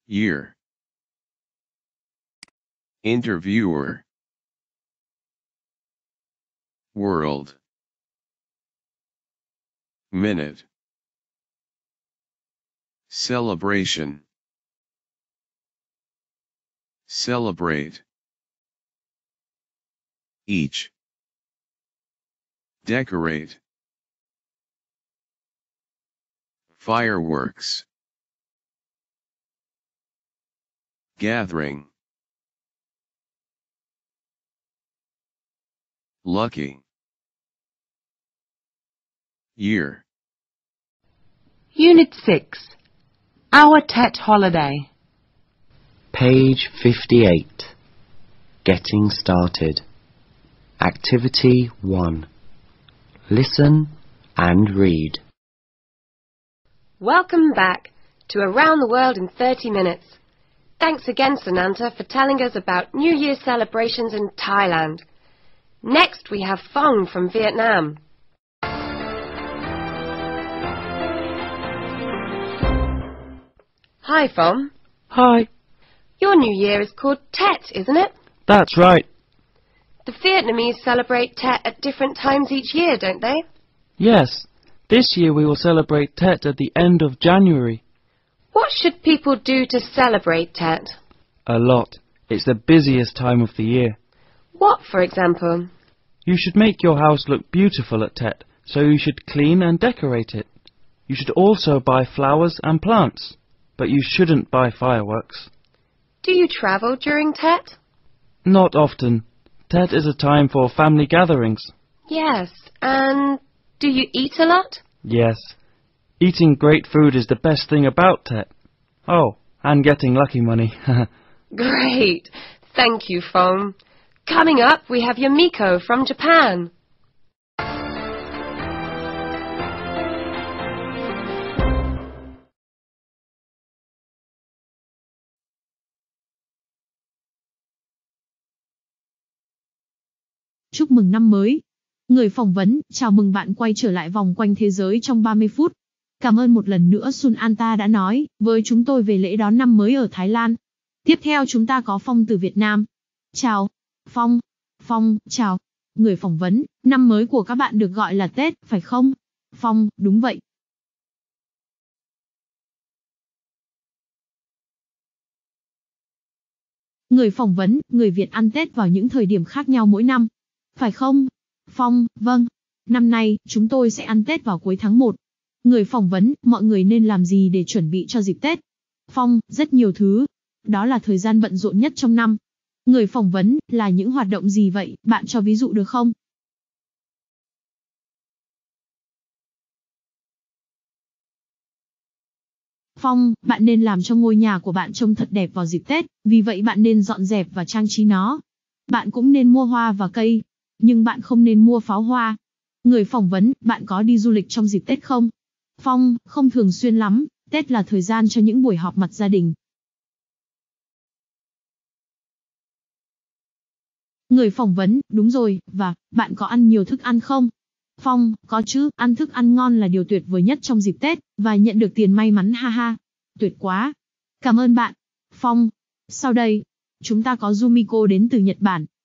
Year. Interviewer. World. Minute. Celebration. Celebrate. Each. Decorate. Fireworks. Gathering. Lucky. Year. Unit 6. Our Tet Holiday. Page 58. Getting started. Activity 1. Listen and read. Welcome back to Around the World in 30 Minutes. Thanks again, Sananta, for telling us about New Year celebrations in Thailand. Next, we have Phong from Vietnam. Hi, Phong. Hi. Your New Year is called Tet, isn't it? That's right. The Vietnamese celebrate Tet at different times each year, don't they? Yes. This year we will celebrate Tet at the end of January. What should people do to celebrate Tet? A lot. It's the busiest time of the year. What, for example? You should make your house look beautiful at Tet, so you should clean and decorate it. You should also buy flowers and plants, but you shouldn't buy fireworks. Do you travel during Tet? Not often. Tet is a time for family gatherings. Yes, and do you eat a lot? Yes. Eating great food is the best thing about Tet. Oh, and getting lucky money. Great. Thank you, Phong. Coming up, we have Yumiko from Japan. Chúc mừng năm mới. Người phỏng vấn, chào mừng bạn quay trở lại vòng quanh thế giới trong 30 phút. Cảm ơn một lần nữa Sunanta đã nói với chúng tôi về lễ đón năm mới ở Thái Lan. Tiếp theo chúng ta có Phong từ Việt Nam. Chào. Phong. Phong, chào. Người phỏng vấn, năm mới của các bạn được gọi là Tết, phải không? Phong, đúng vậy. Người phỏng vấn, người Việt ăn Tết vào những thời điểm khác nhau mỗi năm. Phải không? Phong, vâng. Năm nay, chúng tôi sẽ ăn Tết vào cuối tháng 1. Người phỏng vấn, mọi người nên làm gì để chuẩn bị cho dịp Tết? Phong, rất nhiều thứ. Đó là thời gian bận rộn nhất trong năm. Người phỏng vấn, là những hoạt động gì vậy, bạn cho ví dụ được không? Phong, bạn nên làm cho ngôi nhà của bạn trông thật đẹp vào dịp Tết, vì vậy bạn nên dọn dẹp và trang trí nó. Bạn cũng nên mua hoa và cây, nhưng bạn không nên mua pháo hoa. Người phỏng vấn, bạn có đi du lịch trong dịp Tết không? Phong, không thường xuyên lắm, Tết là thời gian cho những buổi họp mặt gia đình. Người phỏng vấn, đúng rồi, và, bạn có ăn nhiều thức ăn không? Phong, có chứ, ăn thức ăn ngon là điều tuyệt vời nhất trong dịp Tết, và nhận được tiền may mắn ha ha. Tuyệt quá. Cảm ơn bạn. Phong. Sau đây, chúng ta có Yumiko đến từ Nhật Bản.